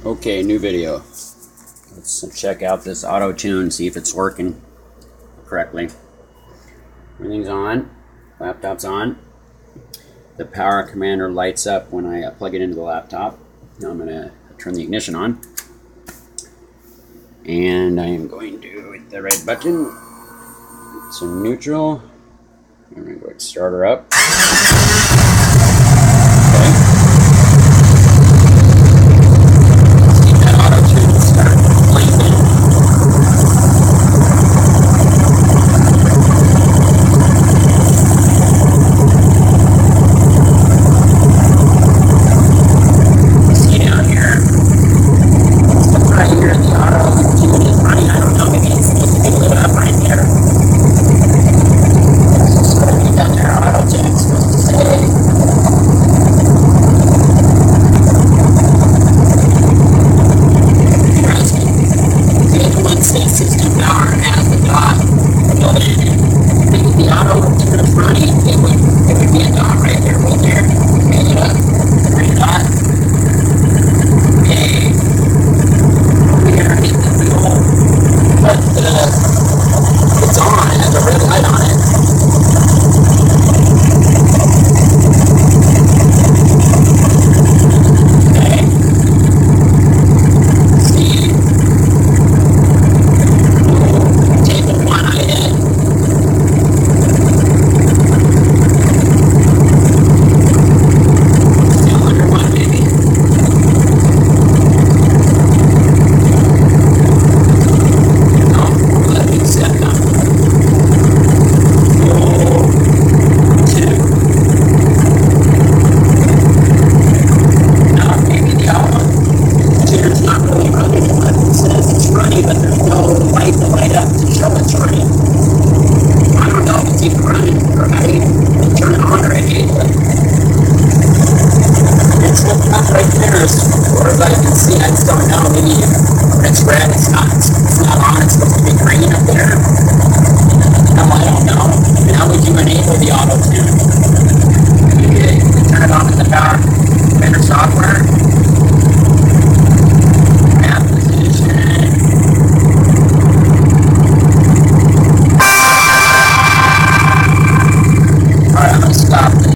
Okay, new video. Let's check out this auto tune, see if it's working correctly. Everything's on, laptop's on. The power commander lights up when I plug it into the laptop. Now I'm going to turn the ignition on. And I am going to hit the red button. It's in neutral. I'm going to go ahead and start her up. But